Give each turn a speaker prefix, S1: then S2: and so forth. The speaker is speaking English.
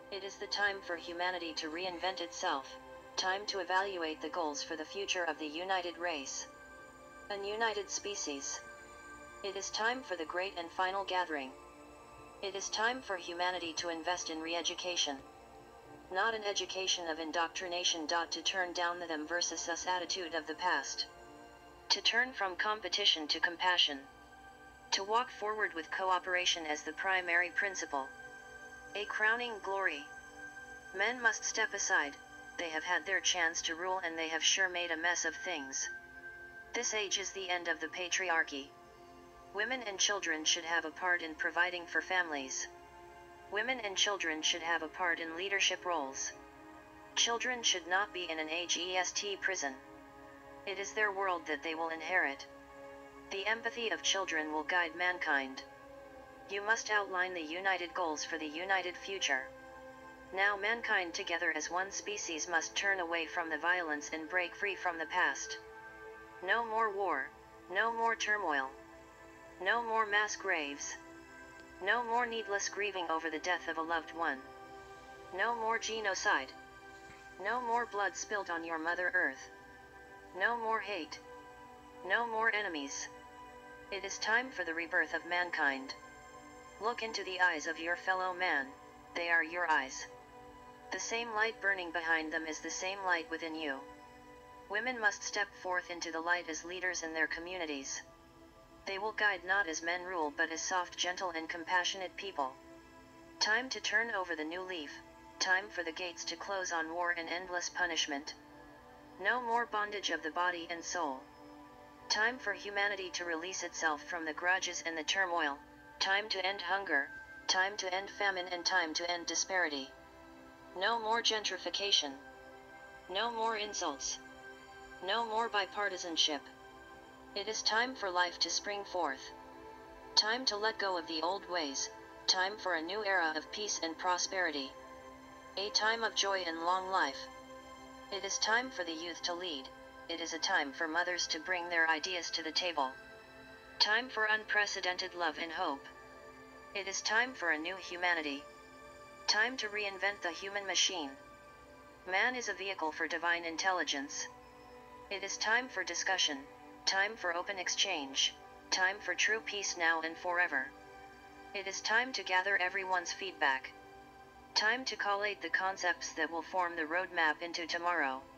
S1: It is the time for humanity to reinvent itself, time to evaluate the goals for the future of the united race. An united species. It is time for the great and final gathering. It is time for humanity to invest in re-education. Not an education of indoctrination. To turn down the them versus us attitude of the past. To turn from competition to compassion. To walk forward with cooperation as the primary principle. A crowning glory. Men must step aside, they have had their chance to rule and they have sure made a mess of things. This age is the end of the patriarchy. Women and children should have a part in providing for families. Women and children should have a part in leadership roles. Children should not be in an AGEST prison. It is their world that they will inherit. The empathy of children will guide mankind. You must outline the united goals for the united future. Now mankind together as one species must turn away from the violence and break free from the past. No more war, no more turmoil. No more mass graves. No more needless grieving over the death of a loved one. No more genocide. No more blood spilled on your Mother Earth. No more hate. No more enemies. It is time for the rebirth of mankind. Look into the eyes of your fellow man, they are your eyes. The same light burning behind them is the same light within you. Women must step forth into the light as leaders in their communities. They will guide not as men rule but as soft, gentle and compassionate people. Time to turn over the new leaf, time for the gates to close on war and endless punishment. No more bondage of the body and soul. Time for humanity to release itself from the grudges and the turmoil, time to end hunger, time to end famine and time to end disparity. No more gentrification. No more insults. No more bipartisanship. It is time for life to spring forth. Time to let go of the old ways, time for a new era of peace and prosperity. A time of joy and long life. It is time for the youth to lead, it is a time for mothers to bring their ideas to the table. Time for unprecedented love and hope. It is time for a new humanity. Time to reinvent the human machine. Man is a vehicle for divine intelligence. It is time for discussion, time for open exchange, time for true peace now and forever. It is time to gather everyone's feedback. Time to collate the concepts that will form the roadmap into tomorrow.